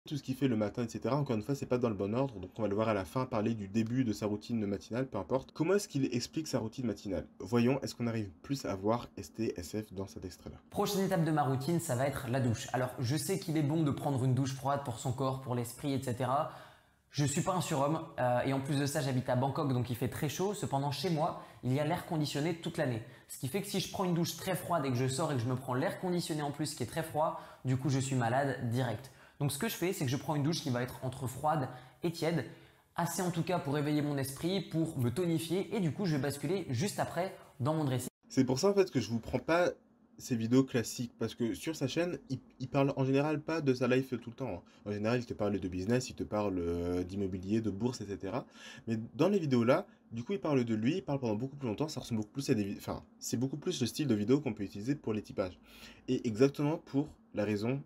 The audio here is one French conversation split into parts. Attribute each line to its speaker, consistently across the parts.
Speaker 1: tout ce qu'il fait le matin, etc. Encore une fois, c'est pas dans le bon ordre, donc on va le voir à la fin parler du début de sa routine matinale, peu importe. Comment est-ce qu'il explique sa routine matinale? Voyons, est-ce qu'on arrive plus à voir STSF dans cet extrait-là?
Speaker 2: Prochaine étape de ma routine, ça va être la douche. Alors, je sais qu'il est bon de prendre une douche froide pour son corps, pour l'esprit, etc. Je suis pas un surhomme et en plus de ça, j'habite à Bangkok donc il fait très chaud. Cependant, chez moi, il y a l'air conditionné toute l'année. Ce qui fait que si je prends une douche très froide et que je sors et que je me prends l'air conditionné en plus qui est très froid, du coup, je suis malade direct. Donc, ce que je fais, c'est que je prends une douche qui va être entre froide et tiède, assez en tout cas pour éveiller mon esprit, pour me tonifier et du coup, je vais basculer juste après dans mon dressing.
Speaker 1: C'est pour ça en fait que je vous prends pas ces vidéos classiques, parce que sur sa chaîne, il parle en général pas de sa life tout le temps, hein. En général, il te parle de business, il te parle d'immobilier, de bourse, etc. Mais dans les vidéos là, du coup, il parle de lui, il parle pendant beaucoup plus longtemps, ça ressemble beaucoup plus à des... Enfin, c'est beaucoup plus le style de vidéo qu'on peut utiliser pour les typages. Et exactement pour la raison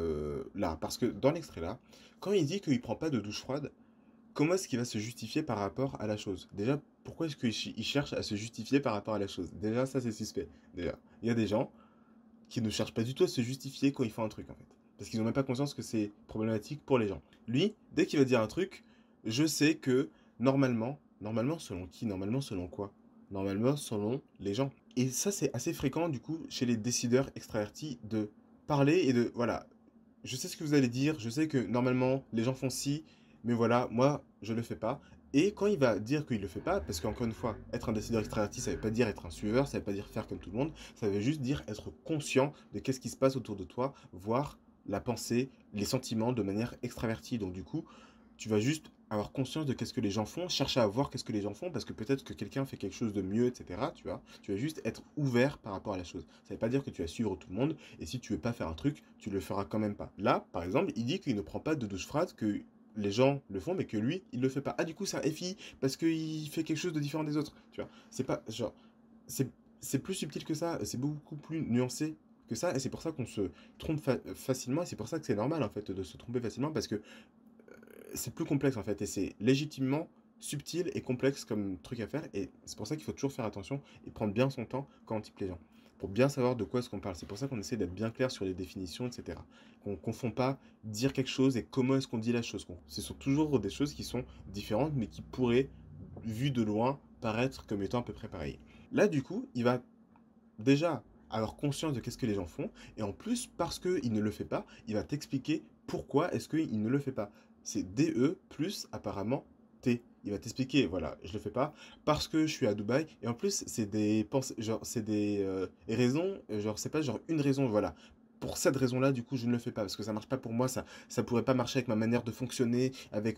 Speaker 1: là, parce que dans l'extrait là, quand il dit qu'il prend pas de douche froide, comment est-ce qu'il va se justifier par rapport à la chose? Déjà, pourquoi est-ce qu'il cherche à se justifier par rapport à la chose? Déjà, ça c'est suspect. Déjà, il y a des gens qui ne cherchent pas du tout à se justifier quand ils font un truc en fait. Parce qu'ils n'ont même pas conscience que c'est problématique pour les gens. Lui, dès qu'il va dire un truc, je sais que normalement selon qui? Normalement selon quoi? Normalement selon les gens. Et ça c'est assez fréquent du coup chez les décideurs extravertis de parler et de, voilà, je sais ce que vous allez dire, je sais que normalement les gens font ci, mais voilà, moi je le fais pas. Et quand il va dire qu'il le fait pas, parce qu'encore une fois, être un décideur extraverti, ça veut pas dire être un suiveur, ça veut pas dire faire comme tout le monde, ça veut juste dire être conscient de qu'est-ce qui se passe autour de toi, voir la pensée, les sentiments de manière extravertie. Donc du coup, tu vas juste avoir conscience de qu'est-ce que les gens font, chercher à voir qu'est-ce que les gens font, parce que peut-être que quelqu'un fait quelque chose de mieux, etc. Tu vois, tu vas juste être ouvert par rapport à la chose. Ça veut pas dire que tu vas suivre tout le monde, et si tu veux pas faire un truc, tu le feras quand même pas. Là, par exemple, il dit qu'il ne prend pas de douche froide, que les gens le font, mais que lui, il le fait pas. Ah, du coup, c'est un FI, parce qu'il fait quelque chose de différent des autres. Tu vois, c'est pas, genre, c'est c'est plus subtil que ça, c'est beaucoup plus nuancé que ça, et c'est pour ça qu'on se trompe facilement, et c'est pour ça que c'est normal, en fait, de se tromper facilement, parce que c'est plus complexe en fait, et c'est légitimement subtil et complexe comme truc à faire, et c'est pour ça qu'il faut toujours faire attention et prendre bien son temps quand on type les gens, pour bien savoir de quoi est-ce qu'on parle. C'est pour ça qu'on essaie d'être bien clair sur les définitions, etc. Qu'on ne confond pas dire quelque chose et comment est-ce qu'on dit la chose. Ce sont toujours des choses qui sont différentes, mais qui pourraient, vu de loin, paraître comme étant à peu près pareilles. Là, du coup, il va déjà avoir conscience de qu'est-ce que les gens font, et en plus, parce qu'il ne le fait pas, il va t'expliquer pourquoi est-ce qu'il ne le fait pas. C'est DE plus apparemment T. Il va t'expliquer, voilà, je le fais pas parce que je suis à Dubaï, et en plus, c'est des pensées, genre, c'est des raisons, genre, c'est pas genre une raison, voilà. Pour cette raison-là, du coup, je ne le fais pas, parce que ça marche pas pour moi, ça pourrait pas marcher avec ma manière de fonctionner,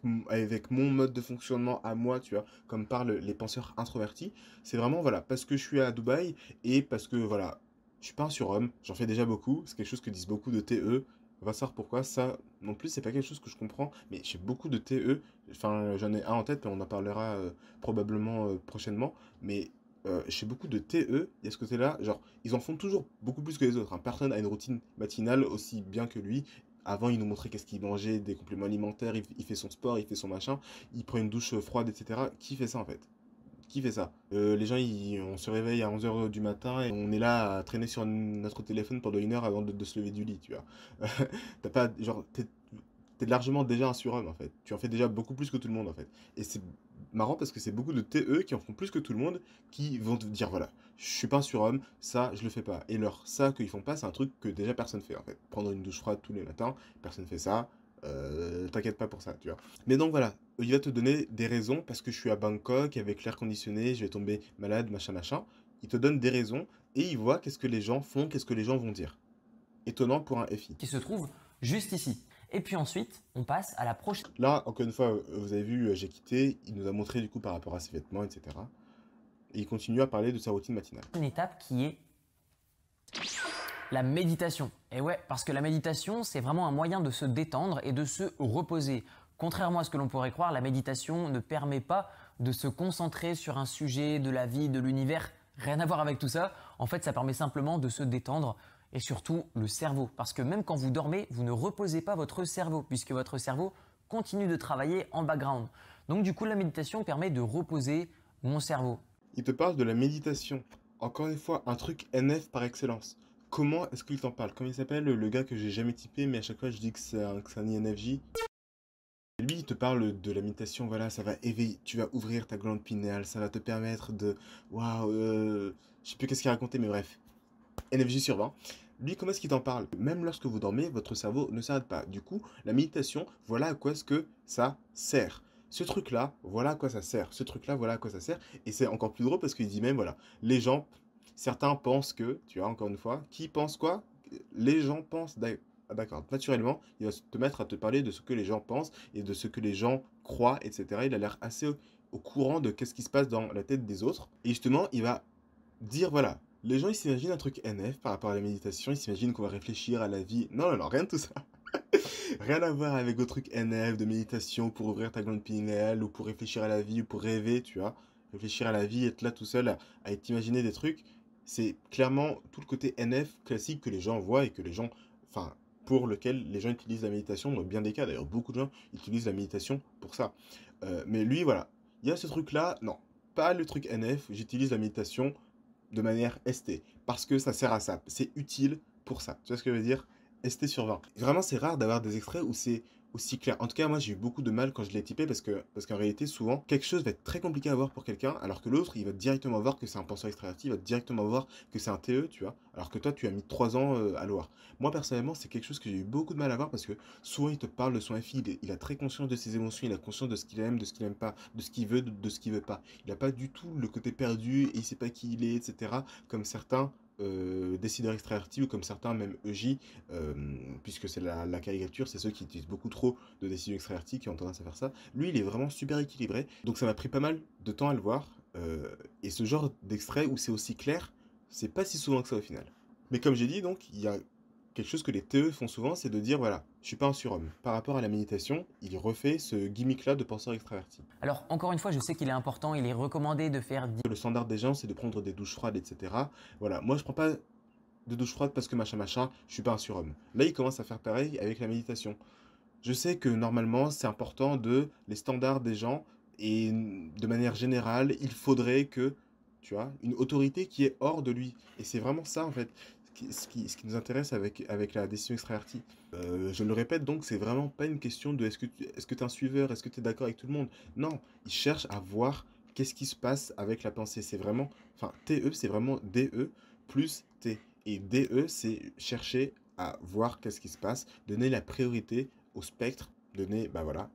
Speaker 1: avec mon mode de fonctionnement à moi, tu vois, comme parlent les penseurs introvertis. C'est vraiment, voilà, parce que je suis à Dubaï, et parce que, voilà, je suis pas un surhomme, j'en fais déjà beaucoup, c'est quelque chose que disent beaucoup de TE, va savoir pourquoi, ça non plus, c'est pas quelque chose que je comprends, mais j'ai beaucoup de TE, enfin, j'en ai un en tête, mais on en parlera probablement prochainement, mais chez beaucoup de TE, il y a ce côté-là, genre, ils en font toujours beaucoup plus que les autres, hein. Personne a une routine matinale aussi bien que lui. Avant, il nous montrait qu'est-ce qu'il mangeait, des compléments alimentaires, il fait son sport, il fait son machin, il prend une douche froide, etc. Qui fait ça en fait? Qui fait ça? Les gens, on se réveille à 11 h du matin et on est là à traîner sur notre téléphone pendant une heure avant de se lever du lit, tu vois. T'as pas, genre, t'es largement déjà un surhomme, en fait. Tu en fais déjà beaucoup plus que tout le monde, en fait. Et c'est marrant parce que c'est beaucoup de TE qui en font plus que tout le monde qui vont te dire, voilà, je suis pas un surhomme, ça, je le fais pas. Et leur ça qu'ils font pas, c'est un truc que déjà personne fait, en fait. Prendre une douche froide tous les matins, personne fait ça. T'inquiète pas pour ça, tu vois. Mais donc voilà, il va te donner des raisons parce que je suis à Bangkok avec l'air conditionné, je vais tomber malade, machin, machin. Il te donne des raisons et il voit qu'est-ce que les gens font, qu'est-ce que les gens vont dire. Étonnant pour un FI.
Speaker 2: Qui se trouve juste ici. Et puis ensuite, on passe à la prochaine
Speaker 1: Là, encore une fois, vous avez vu, j'ai quitté, il nous a montré du coup par rapport à ses vêtements, etc. Et il continue à parler de sa routine matinale.
Speaker 2: étape qui est la méditation. Et ouais, parce que la méditation, c'est vraiment un moyen de se détendre et de se reposer. Contrairement à ce que l'on pourrait croire, la méditation ne permet pas de se concentrer sur un sujet de la vie, de l'univers. Rien à voir avec tout ça. En fait, ça permet simplement de se détendre et surtout le cerveau. Parce que même quand vous dormez, vous ne reposez pas votre cerveau puisque votre cerveau continue de travailler en background. Donc du coup, la méditation permet de reposer mon cerveau.
Speaker 1: Il te parle de la méditation. Encore une fois, un truc NF par excellence. Comment est-ce qu'il t'en parle? Comment il s'appelle le gars que j'ai jamais typé, mais à chaque fois je dis que c'est un INFJ. Lui, il te parle de la méditation, voilà, ça va éveiller, tu vas ouvrir ta glande pinéale, ça va te permettre de... Waouh, je sais plus qu'est-ce qu'il racontait, mais bref. NFJ sur 20. Lui, comment est-ce qu'il t'en parle? Même lorsque vous dormez, votre cerveau ne s'arrête pas. Du coup, la méditation, voilà à quoi est-ce que ça sert. Ce truc-là, voilà à quoi ça sert. Ce truc-là, voilà à quoi ça sert. Et c'est encore plus drôle parce qu'il dit même, voilà, les gens, certains pensent que, tu vois, encore une fois, qui pense quoi? Les gens pensent, ah, d'accord, naturellement, il va te mettre à te parler de ce que les gens pensent et de ce que les gens croient, etc. Il a l'air assez au courant de qu'est-ce qui se passe dans la tête des autres. Et justement, il va dire, voilà, les gens, ils s'imaginent un truc NF par rapport à la méditation, ils s'imaginent qu'on va réfléchir à la vie. Non, non, non, rien de tout ça. Rien à voir avec vos trucs NF de méditation pour ouvrir ta glande pinéale ou pour réfléchir à la vie ou pour rêver, tu vois. Réfléchir à la vie, être là tout seul à t'imaginer des trucs. C'est clairement tout le côté NF classique que les gens voient et que les gens, enfin, pour lequel les gens utilisent la méditation, dans bien des cas d'ailleurs, beaucoup de gens utilisent la méditation pour ça. Mais lui, voilà, il y a ce truc-là, non, pas le truc NF, j'utilise la méditation de manière ST, parce que ça sert à ça, c'est utile pour ça. Tu vois ce que je veux dire? ST sur 20. Vraiment, c'est rare d'avoir des extraits où c'est aussi clair. En tout cas, moi, j'ai eu beaucoup de mal quand je l'ai typé parce qu'en réalité, souvent, quelque chose va être très compliqué à voir pour quelqu'un, alors que l'autre, il va directement voir que c'est un penseur extraverti, il va directement voir que c'est un TE, tu vois, alors que toi, tu as mis 3 ans à le voir. Moi, personnellement, c'est quelque chose que j'ai eu beaucoup de mal à voir parce que souvent, il te parle de son FI, il a très conscience de ses émotions, il a conscience de ce qu'il aime, de ce qu'il aime pas, de ce qu'il veut, de ce qu'il veut pas. Il n'a pas du tout le côté perdu et il sait pas qui il est, etc. Comme certains décideurs extravertis ou comme certains même EJ, puisque c'est la caricature, c'est ceux qui utilisent beaucoup trop de décideurs extravertis qui ont tendance à faire ça. Lui, il est vraiment super équilibré. Donc ça m'a pris pas mal de temps à le voir. Et ce genre d'extrait où c'est aussi clair, c'est pas si souvent que ça au final. Mais comme j'ai dit, donc, il y a quelque chose que les TE font souvent, c'est de dire, voilà, je suis pas un surhomme. Par rapport à la méditation, il refait ce gimmick-là de penseur extraverti.
Speaker 2: Alors, encore une fois, je sais qu'il est important, il est recommandé de faire
Speaker 1: Le standard des gens, c'est de prendre des douches froides, etc. Voilà, moi je prends pas de douche froide parce que machin machin, je suis pas un surhomme. Là, il commence à faire pareil avec la méditation. Je sais que normalement, c'est important de les standards des gens et de manière générale, il faudrait que, tu vois, une autorité qui est hors de lui. Et c'est vraiment ça, en fait, ce qui nous intéresse avec la décision extravertie. Je le répète donc, c'est vraiment pas une question de est-ce que tu es un suiveur, est-ce que tu es d'accord avec tout le monde. Non, il cherche à voir qu'est-ce qui se passe avec la pensée. C'est vraiment, enfin, TE, c'est vraiment DE plus T. Et DE, c'est chercher à voir qu'est-ce qui se passe, donner la priorité au spectre, donner, bah voilà,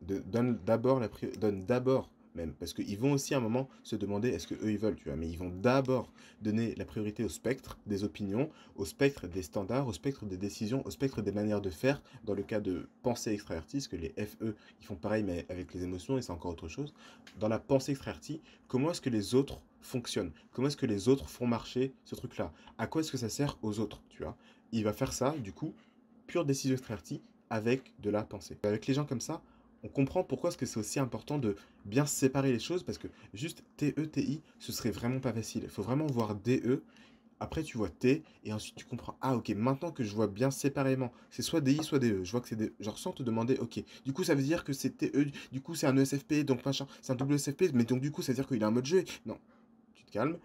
Speaker 1: donne d'abord même, parce qu'ils vont aussi à un moment se demander est-ce que eux ils veulent, tu vois, mais ils vont d'abord donner la priorité au spectre des opinions, au spectre des standards, au spectre des décisions, au spectre des manières de faire, dans le cas de pensée extravertie, que les FE, ils font pareil mais avec les émotions et c'est encore autre chose. Dans la pensée extravertie, comment est-ce que les autres fonctionnent? Comment est-ce que les autres font marcher ce truc-là? À quoi est-ce que ça sert aux autres, tu vois? Il va faire ça, du coup, pure décision extravertie, avec de la pensée. Avec les gens comme ça, on comprend pourquoi est-ce que c'est aussi important de bien séparer les choses, parce que juste TE, TI, ce serait vraiment pas facile. Il faut vraiment voir DE, après tu vois T, et ensuite tu comprends, ah ok, maintenant que je vois bien séparément, c'est soit DI, soit DE, je vois que c'est DE, genre sans te demander, ok, du coup ça veut dire que c'est TE, du coup c'est un ESFP, donc machin, c'est un WSFP, mais donc du coup ça veut dire qu'il a un mode jeu, non, tu te calmes,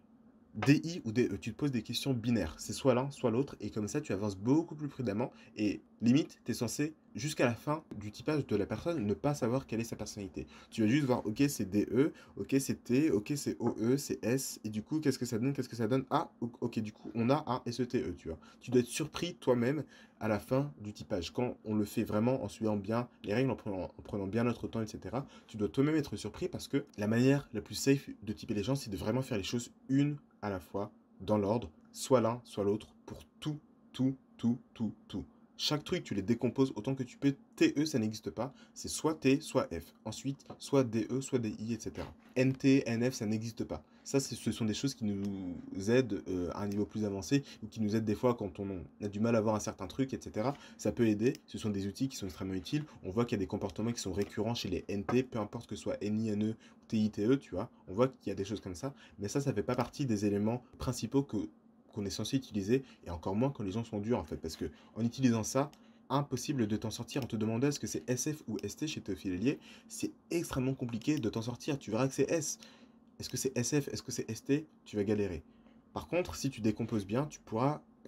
Speaker 1: DI ou DE, tu te poses des questions binaires. C'est soit l'un, soit l'autre, et comme ça, tu avances beaucoup plus prudemment. Et limite, tu es censé, jusqu'à la fin du typage de la personne, ne pas savoir quelle est sa personnalité. Tu vas juste voir, ok, c'est DE, ok, c'est T, ok, c'est OE, c'est S, et du coup, qu'est-ce que ça donne, qu'est-ce que ça donne? Ah, ok, du coup, on a un SETE, tu vois. Tu dois être surpris toi-même à la fin du typage. Quand on le fait vraiment en suivant bien les règles, en prenant bien notre temps, etc., tu dois toi-même être surpris parce que la manière la plus safe de typer les gens, c'est de vraiment faire les choses une à la fois, dans l'ordre, soit l'un, soit l'autre, pour tout, tout, tout, tout, tout. Chaque truc, tu les décomposes autant que tu peux. TE, ça n'existe pas. C'est soit T, soit F. Ensuite, soit DE, soit DI, etc. NT, NF, ça n'existe pas. Ça, ce sont des choses qui nous aident à un niveau plus avancé ou qui nous aident des fois quand on a du mal à voir un certain truc, etc. Ça peut aider. Ce sont des outils qui sont extrêmement utiles. On voit qu'il y a des comportements qui sont récurrents chez les NT, peu importe que ce soit NI, NE, TI, TE, tu vois. On voit qu'il y a des choses comme ça. Mais ça fait pas partie des éléments principaux qu'on est censé utiliser, et encore moins quand les gens sont durs en fait, parce que en utilisant ça, impossible de t'en sortir. On te demandait est-ce que c'est SF ou ST chez Théophile Hélier, c'est extrêmement compliqué de t'en sortir. Tu verras que c'est S. Est-ce que c'est SF, est-ce que c'est ST? Tu vas galérer. Par contre, si tu décomposes bien, tu pourras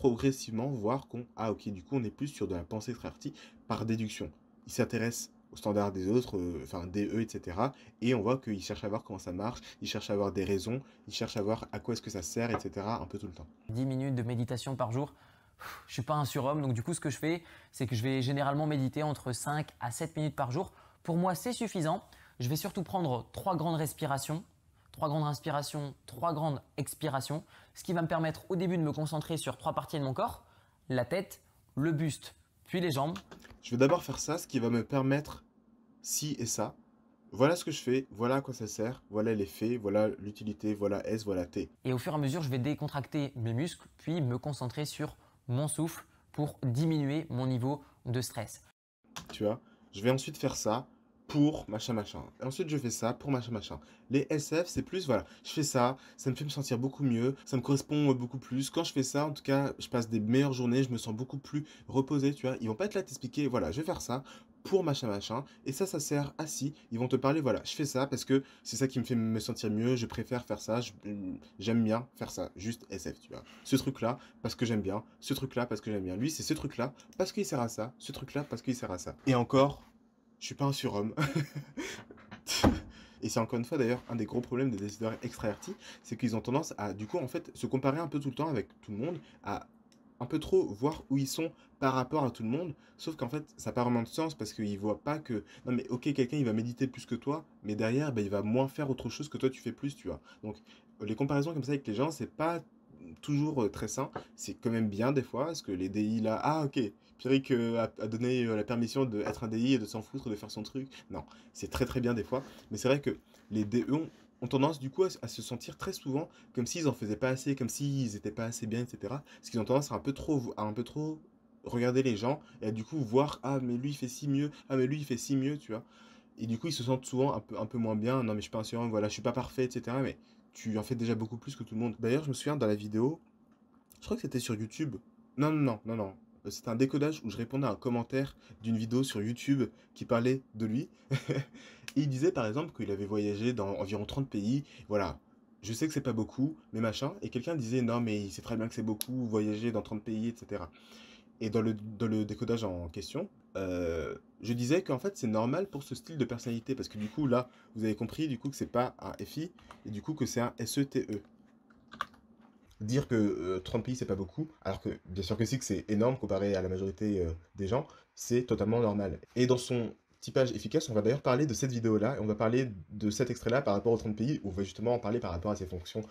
Speaker 1: progressivement voir qu'on, ah ok, du coup, on est plus sur de la pensée extravertie par déduction. Ils s'intéressent aux standards des autres, enfin des eux, etc. Et on voit qu'ils cherchent à voir comment ça marche, ils cherchent à avoir des raisons, ils cherchent à voir à quoi est-ce que ça sert, etc. un peu tout le temps.
Speaker 2: 10 minutes de méditation par jour. Je suis pas un surhomme, donc du coup, ce que je fais, c'est que je vais généralement méditer entre 5 à 7 minutes par jour. Pour moi, c'est suffisant. Je vais surtout prendre 3 grandes respirations, 3 grandes inspirations, 3 grandes expirations, ce qui va me permettre au début de me concentrer sur 3 parties de mon corps, la tête, le buste, puis les jambes.
Speaker 1: Je vais d'abord faire ça, ce qui va me permettre ci et ça. Voilà ce que je fais, voilà à quoi ça sert, voilà l'effet, voilà l'utilité, voilà S, voilà T.
Speaker 2: Et au fur et à mesure, je vais décontracter mes muscles, puis me concentrer sur mon souffle pour diminuer mon niveau de stress.
Speaker 1: Tu vois, je vais ensuite faire ça pour machin machin. Et ensuite, je fais ça pour machin machin. Les SF, c'est plus, voilà, je fais ça, ça me fait me sentir beaucoup mieux, ça me correspond beaucoup plus. Quand je fais ça, en tout cas, je passe des meilleures journées, je me sens beaucoup plus reposé, tu vois. Ils vont pas être là à t'expliquer, voilà, je vais faire ça pour machin machin. Et ça sert à ci. Ils vont te parler, voilà, je fais ça parce que c'est ça qui me fait me sentir mieux, je préfère faire ça, j'aime bien faire ça. Juste SF, tu vois. Ce truc-là, parce que j'aime bien, ce truc-là, parce que j'aime bien. Lui, c'est ce truc-là, parce qu'il sert à ça, ce truc-là, parce qu'il sert à ça. Et encore, je suis pas un surhomme. Et c'est encore une fois d'ailleurs un des gros problèmes des décideurs extravertis, c'est qu'ils ont tendance à, du coup, en fait, se comparer un peu tout le temps avec tout le monde, à un peu trop voir où ils sont par rapport à tout le monde, sauf qu'en fait, ça n'a pas vraiment de sens parce qu'ils voient pas que, non mais ok, quelqu'un il va méditer plus que toi, mais derrière, bah, il va moins faire autre chose que toi tu fais plus, tu vois. Donc, les comparaisons comme ça avec les gens, c'est pas toujours très sain, c'est quand même bien des fois, parce que les DI là, ah ok, Pierrick a donné la permission d'être un DI et de s'en foutre, de faire son truc. Non, c'est très très bien des fois, mais c'est vrai que les DE ont tendance du coup à se sentir très souvent comme s'ils en faisaient pas assez, comme s'ils étaient pas assez bien, etc. Parce qu'ils ont tendance à un peu trop regarder les gens et à du coup voir, ah mais lui il fait si mieux, ah mais lui il fait si mieux, tu vois. Et du coup ils se sentent souvent un peu moins bien, non mais je suis pas un surhomme, voilà, je suis pas parfait, etc. Mais tu en fais déjà beaucoup plus que tout le monde. D'ailleurs, je me souviens dans la vidéo, je crois que c'était sur YouTube. Non. C'était un décodage où je répondais à un commentaire d'une vidéo sur YouTube qui parlait de lui. Et il disait par exemple qu'il avait voyagé dans environ 30 pays. Voilà, je sais que c'est pas beaucoup, mais machin. Et quelqu'un disait non, mais il sait très bien que c'est beaucoup, voyager dans 30 pays, etc. Et dans le décodage en question, je disais qu'en fait c'est normal pour ce style de personnalité. Parce que du coup, là, vous avez compris du coup que c'est pas un FI et du coup que c'est un SETE. Dire que 30 pays c'est pas beaucoup, alors que bien sûr que si, que c'est énorme comparé à la majorité des gens, c'est totalement normal. Et dans son typage efficace, on va d'ailleurs parler de cette vidéo-là, et on va parler de cet extrait-là par rapport aux 30 pays, où on va justement en parler par rapport à ses fonctions,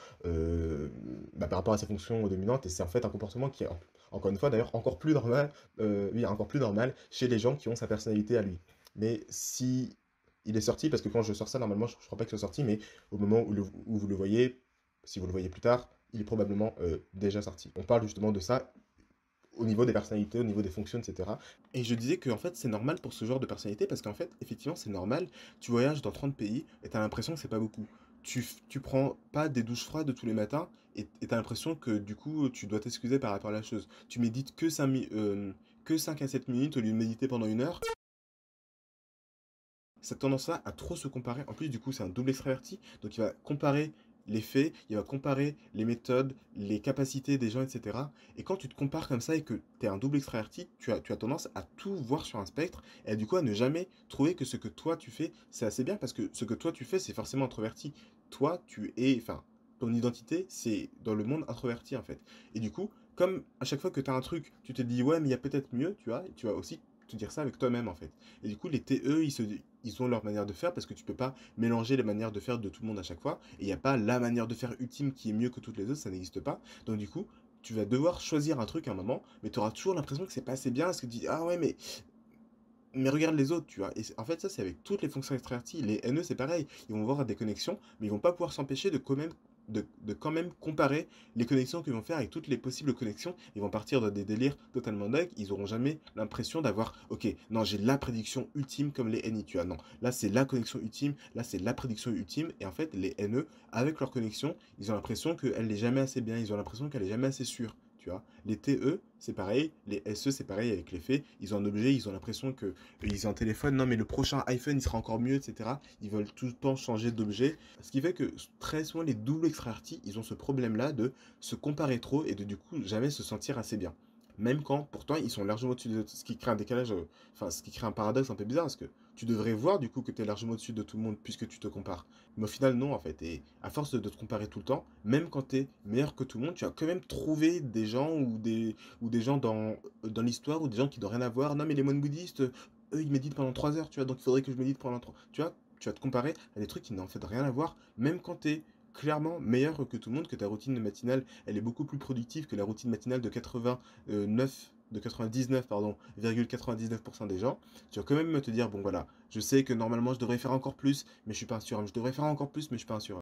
Speaker 1: par rapport à ses fonctions dominantes, et c'est en fait un comportement qui est, encore une fois d'ailleurs, encore plus normal, oui, encore plus normal chez les gens qui ont sa personnalité à lui. Mais si il est sorti, parce que quand je sors ça, normalement, je crois pas que ce soit sorti, mais au moment où vous le voyez, si vous le voyez plus tard, il est probablement déjà sorti. On parle justement de ça au niveau des personnalités, au niveau des fonctions, etc. Et je disais que en fait c'est normal pour ce genre de personnalité parce qu'en fait effectivement c'est normal, tu voyages dans 30 pays et t'as l'impression que c'est pas beaucoup. Tu prends pas des douches froides tous les matins et t'as l'impression que du coup tu dois t'excuser par rapport à la chose. Tu médites que 5 à 7 minutes au lieu de méditer pendant 1 heure. Cette tendance-là à trop se comparer, en plus du coup c'est un double extraverti, donc il va comparer les faits, il va comparer les méthodes, les capacités des gens, etc. Et quand tu te compares comme ça et que tu es un double extraverti, tu as tendance à tout voir sur un spectre et du coup à ne jamais trouver que ce que toi tu fais, c'est assez bien parce que ce que toi tu fais, c'est forcément introverti. Toi, enfin, ton identité, c'est dans le monde introverti en fait. Et du coup, comme à chaque fois que tu as un truc, tu te dis ouais, mais il y a peut-être mieux, tu vois, et tu vas aussi te dire ça avec toi-même en fait. Et du coup, les TE, ils ont leur manière de faire parce que tu peux pas mélanger les manières de faire de tout le monde à chaque fois. Et il n'y a pas la manière de faire ultime qui est mieux que toutes les autres, ça n'existe pas. Donc du coup, tu vas devoir choisir un truc à un moment, mais tu auras toujours l'impression que c'est pas assez bien parce que tu dis ah ouais mais regarde les autres, tu vois. Et en fait, ça, c'est avec toutes les fonctions extraverties. Les NE, c'est pareil. Ils vont avoir des connexions, mais ils vont pas pouvoir s'empêcher de quand même comparer les connexions qu'ils vont faire avec toutes les possibles connexions. Ils vont partir dans des délires totalement dingues. Ils auront jamais l'impression d'avoir, ok, non, j'ai la prédiction ultime comme les NI, tu vois. Non, là, c'est la connexion ultime. Là, c'est la prédiction ultime. Et en fait, les NE, avec leur connexion, ils ont l'impression qu'elle n'est jamais assez bien. Ils ont l'impression qu'elle est jamais assez sûre. tu vois. Les TE, c'est pareil, les SE, c'est pareil avec les faits. Ils ont un objet, ils ont l'impression que ils ont un téléphone, non mais le prochain iPhone, il sera encore mieux, etc. Ils veulent tout le temps changer d'objet. Ce qui fait que très souvent, les double extravertis, ils ont ce problème-là de se comparer trop et de du coup jamais se sentir assez bien. Même quand, pourtant, ils sont largement au-dessus de ce qui crée un décalage, enfin, ce qui crée un paradoxe un peu bizarre, parce que tu devrais voir du coup que tu es largement au-dessus de tout le monde puisque tu te compares. Mais au final, non, en fait. Et à force de te comparer tout le temps, même quand tu es meilleur que tout le monde, tu vas quand même trouver des gens ou des gens dans l'histoire ou des gens qui n'ont rien à voir. Non, mais les moines bouddhistes, eux, ils méditent pendant 3 heures, tu vois, donc il faudrait que je médite pendant 3. Tu vois, tu vas te comparer à des trucs qui n'en fait rien à voir, même quand tu es clairement meilleur que tout le monde, que ta routine matinale, elle est beaucoup plus productive que la routine matinale de 89, de 99, pardon, 99% des gens. Tu vas quand même te dire, bon voilà, je sais que normalement je devrais faire encore plus, mais je suis pas un surhomme. Je devrais faire encore plus, mais je suis pas un surhomme.